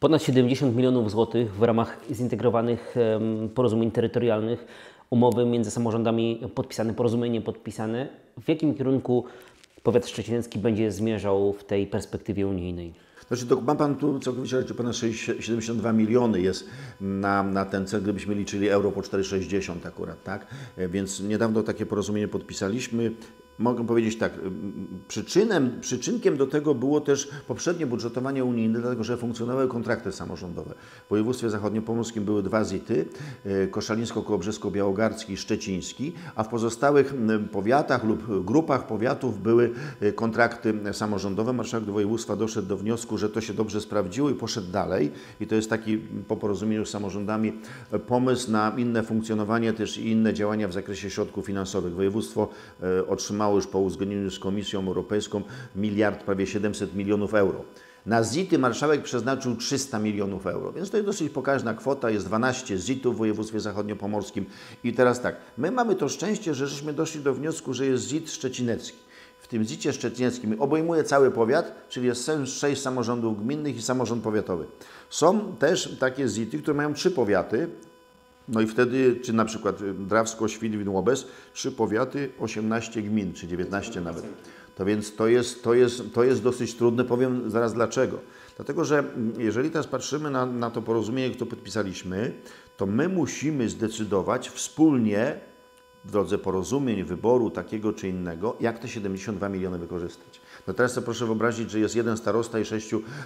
Ponad 70 milionów złotych w ramach zintegrowanych porozumień terytorialnych, umowy między samorządami podpisane, porozumienie podpisane. W jakim kierunku powiat szczeciński będzie zmierzał w tej perspektywie unijnej? Znaczy, to ma Pan tu całkowicie rację, ponad 72 miliony jest na ten cel, gdybyśmy liczyli euro po 4,60 akurat, tak? Więc niedawno takie porozumienie podpisaliśmy. Mogę powiedzieć tak, przyczynkiem do tego było też poprzednie budżetowanie unijne, dlatego że funkcjonowały kontrakty samorządowe. W województwie zachodniopomorskim były dwa ZIT-y, koszalińsko-kołobrzesko-białogardzki i szczeciński, a w pozostałych powiatach lub grupach powiatów były kontrakty samorządowe. Marszałek województwa doszedł do wniosku, że to się dobrze sprawdziło i poszedł dalej. I to jest taki po porozumieniu z samorządami pomysł na inne funkcjonowanie też i inne działania w zakresie środków finansowych. Województwo otrzymało już po uzgodnieniu z Komisją Europejską prawie 700 milionów euro. Na ZIT-y marszałek przeznaczył 300 milionów euro, więc to jest dosyć pokaźna kwota, jest 12 ZIT-ów w województwie zachodniopomorskim. I teraz tak, my mamy to szczęście, że żeśmy doszli do wniosku, że jest ZIT szczecinecki. W tym ZIT-cie szczecineckim obejmuje cały powiat, czyli jest 6 samorządów gminnych i samorząd powiatowy. Są też takie ZIT-y, które mają 3 powiaty, no i wtedy, czy na przykład Drawsko, Świdwin, Łobez, 3 powiaty, 18 gmin, czy 19 nawet. To więc to jest dosyć trudne, powiem zaraz dlaczego. Dlatego, że jeżeli teraz patrzymy na to porozumienie, które podpisaliśmy, to my musimy zdecydować wspólnie, w drodze porozumień, wyboru takiego czy innego, jak te 72 miliony wykorzystać. No teraz sobie proszę wyobrazić, że jest jeden starosta i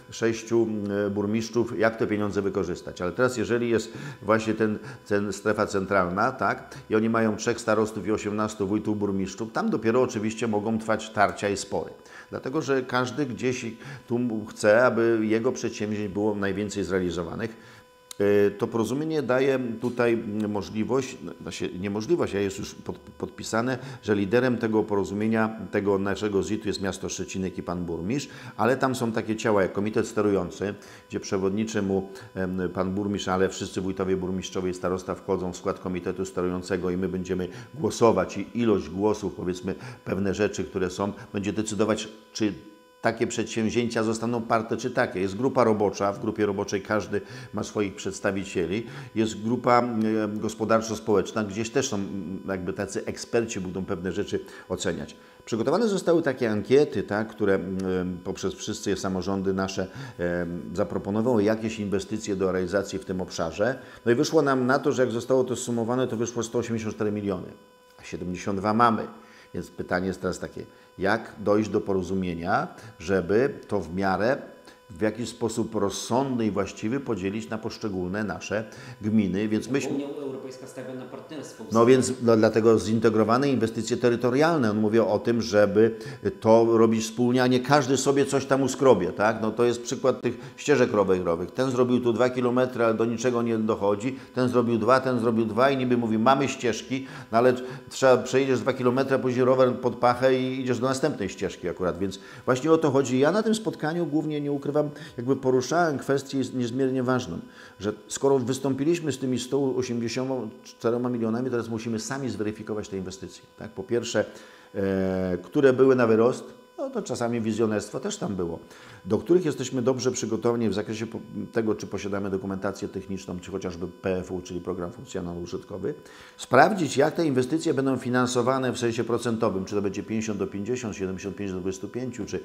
6 burmistrzów, jak te pieniądze wykorzystać. Ale teraz jeżeli jest właśnie ten strefa centralna, tak, i oni mają 3 starostów i 18 wójtów burmistrzów, tam dopiero oczywiście mogą trwać tarcia i spory. Dlatego, że każdy gdzieś tu chce, aby jego przedsięwzięć było najwięcej zrealizowanych. To porozumienie daje tutaj możliwość, niemożliwość, a jest już podpisane, że liderem tego porozumienia, tego naszego ZIT-u jest miasto Szczecinek i pan burmistrz, ale tam są takie ciała jak komitet sterujący, gdzie przewodniczy mu pan burmistrz, ale wszyscy wójtowie, burmistrzowie i starosta wchodzą w skład komitetu sterującego i my będziemy głosować i ilość głosów, powiedzmy pewne rzeczy, które są, będzie decydować, czy takie przedsięwzięcia zostaną parte czy takie. Jest grupa robocza, w grupie roboczej każdy ma swoich przedstawicieli. Jest grupa gospodarczo-społeczna, gdzieś też są jakby tacy eksperci, będą pewne rzeczy oceniać. Przygotowane zostały takie ankiety, tak, które poprzez wszystkie samorządy nasze zaproponowały jakieś inwestycje do realizacji w tym obszarze. No i wyszło nam na to, że jak zostało to zsumowane, to wyszło 184 miliony, a 72 mamy. Więc pytanie jest teraz takie, jak dojść do porozumienia, żeby to w miarę, w jakiś sposób rozsądny i właściwy podzielić na poszczególne nasze gminy. Więc myśmy... Unia Europejska stawia na partnerstwo. No więc dlatego zintegrowane inwestycje terytorialne. On mówi o tym, żeby to robić wspólnie, a nie każdy sobie coś tam uskrobie. Tak? No to jest przykład tych ścieżek rowerowych. Ten zrobił tu 2 km, ale do niczego nie dochodzi. Ten zrobił 2, ten zrobił 2 i niby mówi, mamy ścieżki, no ale przejdziesz 2 km, później rower pod pachę i idziesz do następnej ścieżki akurat. Więc właśnie o to chodzi. Ja na tym spotkaniu głównie nie ukrywam, jakby poruszałem kwestię niezmiernie ważną, że skoro wystąpiliśmy z tymi 184 milionami, teraz musimy sami zweryfikować te inwestycje. Tak? Po pierwsze, które były na wyrost, no to czasami wizjonerstwo też tam było, do których jesteśmy dobrze przygotowani w zakresie tego, czy posiadamy dokumentację techniczną, czy chociażby PFU, czyli Program Funkcjonalno-Użytkowy. Sprawdzić, jak te inwestycje będą finansowane w sensie procentowym, czy to będzie 50-50, 75-25, czy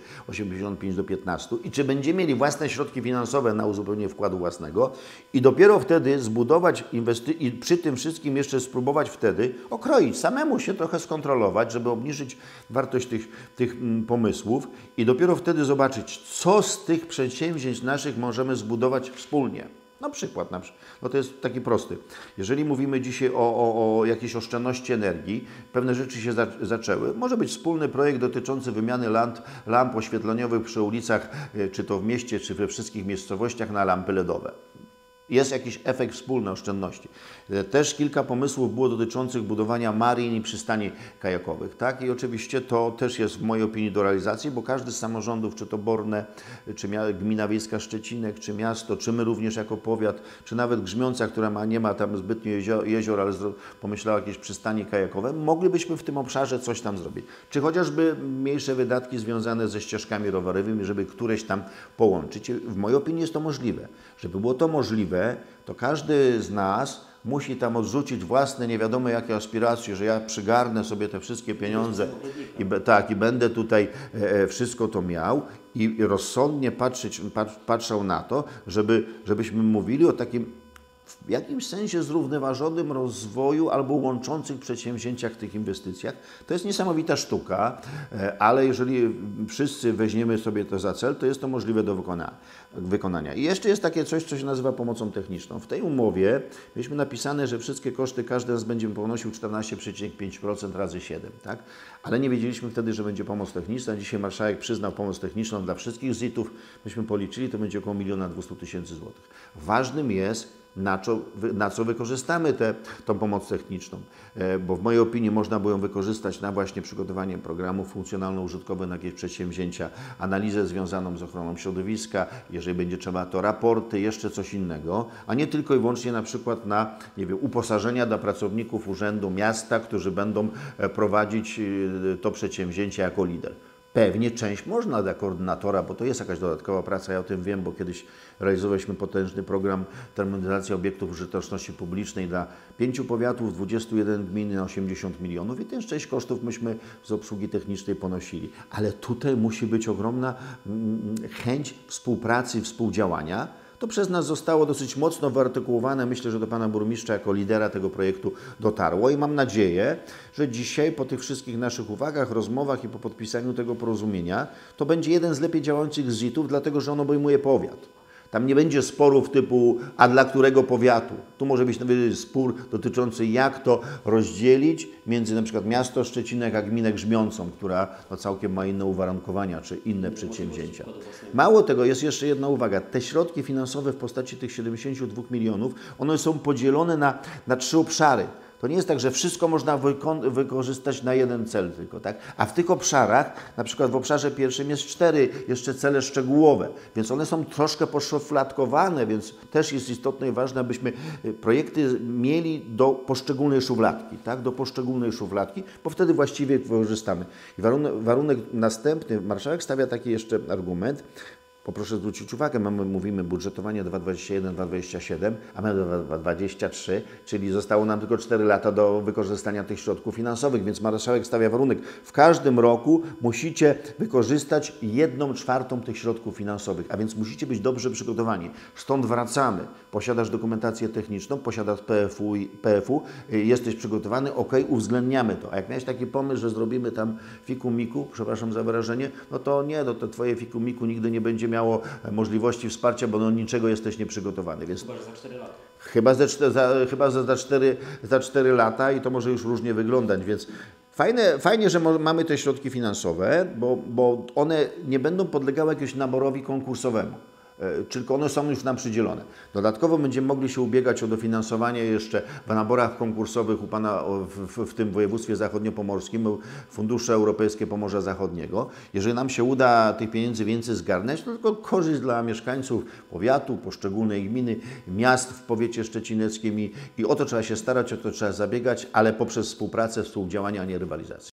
85-15 i czy będziemy mieli własne środki finansowe na uzupełnienie wkładu własnego i dopiero wtedy zbudować i przy tym wszystkim jeszcze spróbować wtedy okroić, samemu się trochę skontrolować, żeby obniżyć wartość tych pomysłów i dopiero wtedy zobaczyć, co z tych przedsięwzięć naszych możemy zbudować wspólnie. No przykład, no to jest taki prosty. Jeżeli mówimy dzisiaj o jakiejś oszczędności energii, pewne rzeczy się zaczęły. Może być wspólny projekt dotyczący wymiany lamp oświetleniowych przy ulicach, czy to w mieście, czy we wszystkich miejscowościach na lampy LEDowe. Jest jakiś efekt wspólny oszczędności. Też kilka pomysłów było dotyczących budowania marin i przystani kajakowych. Tak? I oczywiście to też jest w mojej opinii do realizacji, bo każdy z samorządów, czy to Borne, czy Gmina Wiejska Szczecinek, czy miasto, czy my również jako powiat, czy nawet Grzmiąca, która nie ma tam zbytnio jezior, ale pomyślała jakieś przystanie kajakowe, moglibyśmy w tym obszarze coś tam zrobić. Czy chociażby mniejsze wydatki związane ze ścieżkami rowerowymi, żeby któreś tam połączyć. W mojej opinii jest to możliwe. Żeby było to możliwe, to każdy z nas musi tam odrzucić własne nie wiadomo jakie aspiracje, że ja przygarnę sobie te wszystkie pieniądze i będę tutaj wszystko to miał i rozsądnie patrzał na to, żebyśmy mówili o takim w jakimś sensie zrównoważonym rozwoju albo łączących przedsięwzięciach w tych inwestycjach. To jest niesamowita sztuka, ale jeżeli wszyscy weźmiemy sobie to za cel, to jest to możliwe do wykonania. I jeszcze jest takie coś, co się nazywa pomocą techniczną. W tej umowie mieliśmy napisane, że wszystkie koszty każdy z nas będzie ponosił 14,5% razy 7, tak? Ale nie wiedzieliśmy wtedy, że będzie pomoc techniczna. Dzisiaj marszałek przyznał pomoc techniczną dla wszystkich ZIT-ów. Myśmy policzyli, to będzie około 1 200 000 złotych. Ważnym jest, na co wykorzystamy tą pomoc techniczną, bo w mojej opinii można by ją wykorzystać na właśnie przygotowanie programów funkcjonalno-użytkowych na jakieś przedsięwzięcia, analizę związaną z ochroną środowiska, jeżeli będzie trzeba, to raporty, jeszcze coś innego, a nie tylko i wyłącznie na przykład na, nie wiem, uposażenia dla pracowników urzędu miasta, którzy będą prowadzić to przedsięwzięcie jako lider. Pewnie część można dla koordynatora, bo to jest jakaś dodatkowa praca, ja o tym wiem, bo kiedyś realizowaliśmy potężny program termomodernizacji obiektów użyteczności publicznej dla 5 powiatów, 21 gmin na 80 milionów i też część kosztów myśmy z obsługi technicznej ponosili. Ale tutaj musi być ogromna chęć współpracy i współdziałania. To przez nas zostało dosyć mocno wyartykułowane. Myślę, że do pana burmistrza jako lidera tego projektu dotarło i mam nadzieję, że dzisiaj po tych wszystkich naszych uwagach, rozmowach i po podpisaniu tego porozumienia to będzie jeden z lepiej działających ZIT-ów, dlatego że on obejmuje powiat. Tam nie będzie sporów typu, a dla którego powiatu. Tu może być nawet spór dotyczący, jak to rozdzielić między na przykład miasto Szczecinek a gminę Grzmiącą, która całkiem ma inne uwarunkowania czy inne przedsięwzięcia. Mało tego, jest jeszcze jedna uwaga. Te środki finansowe w postaci tych 72 milionów, one są podzielone na 3 obszary. To nie jest tak, że wszystko można wykorzystać na jeden cel tylko, tak? A w tych obszarach, na przykład w obszarze pierwszym jest 4 jeszcze cele szczegółowe, więc one są troszkę poszufladkowane, więc też jest istotne i ważne, abyśmy projekty mieli do poszczególnej szufladki, tak? Do poszczególnej szufladki, bo wtedy właściwie wykorzystamy. I warunek następny, marszałek stawia taki jeszcze argument. Poproszę zwrócić uwagę, mówimy budżetowanie 2021-2027, a mamy 2023, czyli zostało nam tylko 4 lata do wykorzystania tych środków finansowych, więc marszałek stawia warunek. W każdym roku musicie wykorzystać 1/4 tych środków finansowych, a więc musicie być dobrze przygotowani. Stąd wracamy. Posiadasz dokumentację techniczną, posiadasz PFU, jesteś przygotowany, ok, uwzględniamy to. A jak miałeś taki pomysł, że zrobimy tam fiku-miku, przepraszam za wyrażenie, no to nie, to twoje fiku-miku nigdy nie będzie miało możliwości wsparcia, bo do niczego jesteś nieprzygotowany. Więc chyba, że za 4 lata. Chyba za 4 lata i to może już różnie wyglądać, więc fajnie, że mamy te środki finansowe, bo one nie będą podlegały jakiemuś naborowi konkursowemu. Tylko one są już nam przydzielone. Dodatkowo będziemy mogli się ubiegać o dofinansowanie jeszcze w naborach konkursowych u Pana w tym województwie zachodniopomorskim, Fundusze Europejskie Pomorza Zachodniego. Jeżeli nam się uda tych pieniędzy więcej zgarnąć, to tylko korzyść dla mieszkańców powiatu, poszczególnej gminy, miast w powiecie szczecineckim i o to trzeba się starać, o to trzeba zabiegać, ale poprzez współpracę, współdziałanie, a nie rywalizację.